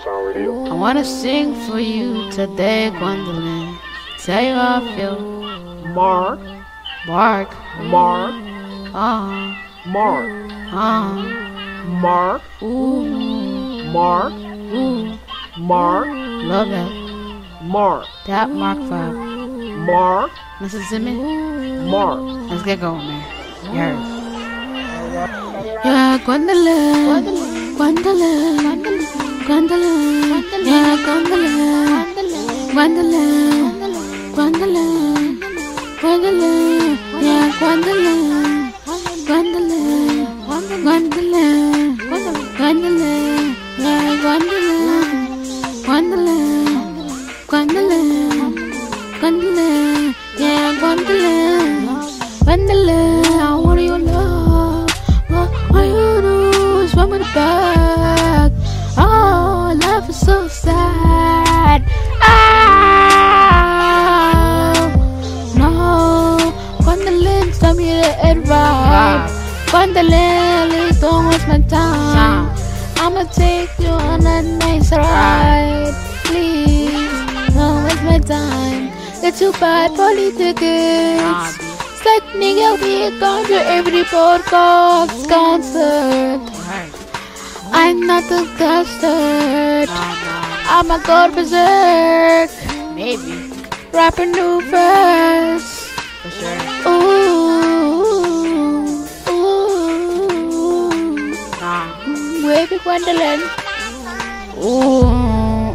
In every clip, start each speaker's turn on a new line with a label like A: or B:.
A: I wanna sing for you today, Gwendolyn. Tell you how I feel.
B: Mark,
A: Bark.
B: Mark,
A: Uh.
B: Mark, Mark,
A: Ooh.
B: Mark,
A: Ooh.
B: Mark,
A: Love that.
B: Mark,
A: That Mark 5.
B: Mark,
A: Listen to me.
B: Mark.
A: Let's get going, man. You heard. Yeah, Gwendolyn. Gwendolyn. Gwendolyn. Yeah, Gwendolyn. Gwendolyn. Gwendolyn. Gwendolyn. Yeah, Gwendolyn. Gwendolyn. Gwendolyn. Gwendolyn. Yeah, Gwendolyn. Gwendolyn. Gwendolyn. Gwendolyn. Yeah, Gwendolyn. Gwendolyn, I want your love. All you do is run with the back. Oh, life is so sad. Oh, no. Gwendolyn, tell me the advice. Gwendolyn, please don't waste my time. I'ma take you on a nice ride. Please, don't waste my time. Get you buy poly tickets. Second, you'll be gone to every podcast concert. I'm not the custard. I'ma go berserk.
C: Maybe.
A: Rap a new verse.
C: For sure.
A: Ooh, ooh.
C: Nah.
A: Baby Gwendolyn. Ooh.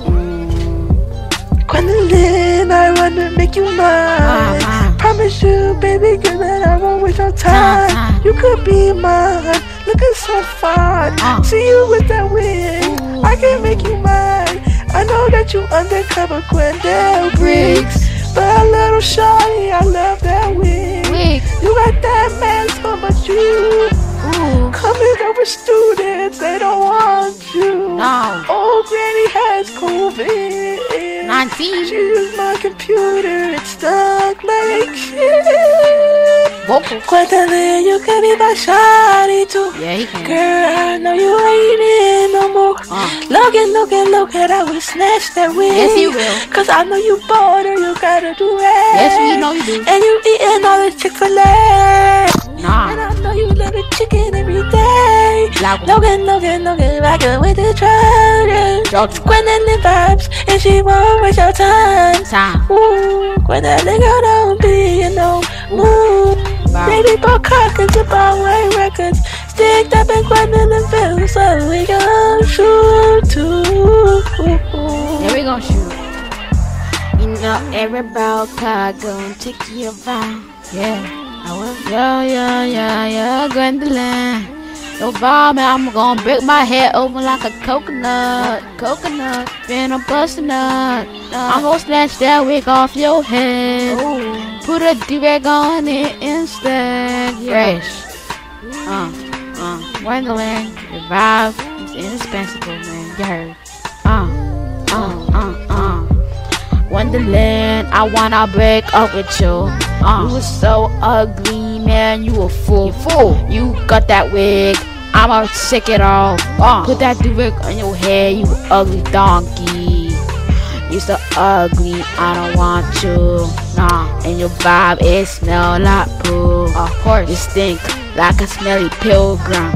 B: Gwendolyn, I wanna make you mine. Promise you, baby girl, that I won't waste your time. You could be mine, looking so fine. See you with that wig, I can make you mine. I know that you undercover Gwendolyn Briggs, but a little shawty, I love that wig. You got that mantle, but you coming over students, they don't want you.
C: No.
B: Old granny has COVID.
C: 19.
B: She used my computer, it's stuck like shit.
C: Vocals.
B: Gwendolyn, you can be my shawty too.
C: Yeah, he can.
B: Girl, I know you ain't in no more. Look at, I will snatch that wig.
C: Yes, he will.
B: Cause I know you bought her, you gotta do it.
C: Yes, we know you do.
B: And you eating all the Chick-fil-A.
C: Nah.
B: And I know you love the chicken every day. Logan, rockin' with the Trojan. Gwendolyn vibes, and she won't waste your time. Ooh, Gwendolyn, girl, don't be in no mood. Baby, bought cockers about white records. Sticked up in Gwendolynville, so we gon' shoot too.
C: Yeah, we gon' shoot. You know, every ball car gon' take you around.
A: Yeah, I will. Yeah, Gwendolyn. No bomb, I'm gonna break my head open like a coconut. Finna bust a nut. I'm gonna snatch that wig off your head. Put a do-rag on it instead. Fresh. Gwendolyn, your vibe is indispensable, man. You heard. Gwendolyn, I wanna break up with you. You was so ugly, man. You a fool. You got that wig. I'ma shake it off. Put that do-rag on your head, you ugly donkey. You so ugly, I don't want you. Nah, and your vibe, it smell like poo. Of course, you stink like a smelly pilgrim.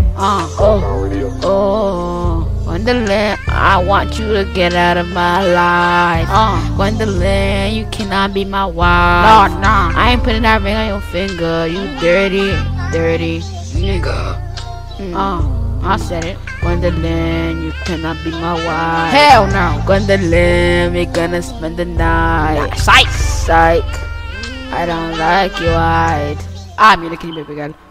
A: Gwendolyn, I want you to get out of my life. Gwendolyn, you cannot be my wife. Nah, I ain't putting that ring on your finger. You dirty nigga. I said it. Gwendolyn, you cannot be my wife.
C: Hell no.
A: Gwendolyn, we're gonna spend the night. Psych. I don't like you, hide.
C: Mira que me pegar.